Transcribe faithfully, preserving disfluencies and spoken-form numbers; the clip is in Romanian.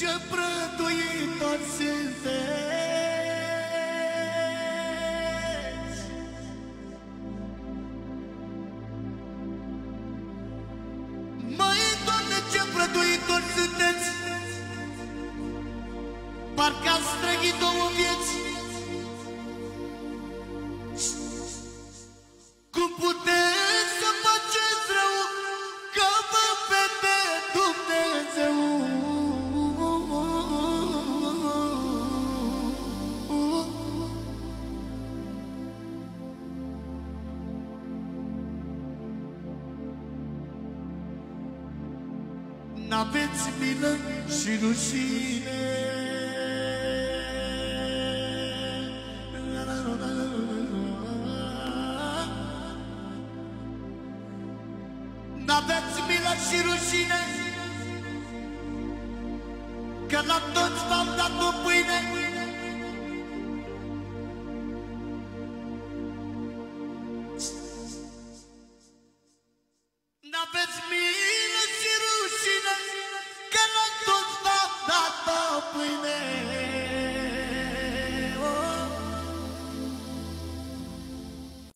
ce prăduitori sunteți. Măi, Doamne, ce prăduitori sunteți, parcă ați trăit două vieți. Cum puteți să faceți rău, că vă vede Dumnezeu? N-aveți milă și rușine. N-aveți milă și rușine, că la toți v-am dat o pâine.